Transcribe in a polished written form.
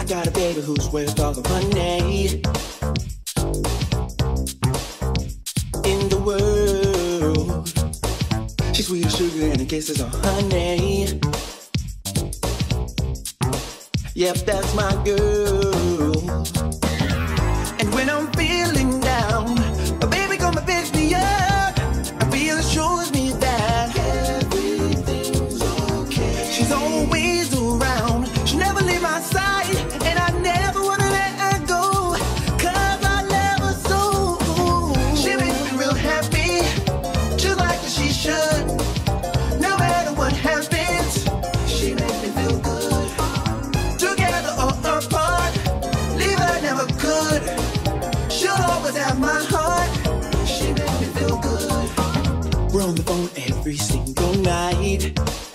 got a baby who's worth all the money in the world. She's sweet as sugar and in cases of honey. Yep, that's my girl. And when I'm feeling down, my baby come and picks me up. I feel it shows me that everything's okay. She's always around, she'll never leave my side, and I never wanna let her go, 'cause I love her so. She makes me real happy, just like she should. No matter what happens, she makes me feel good. Together or apart, leave her never could. She'll always have my heart, she makes me feel good. We're on the phone every single night.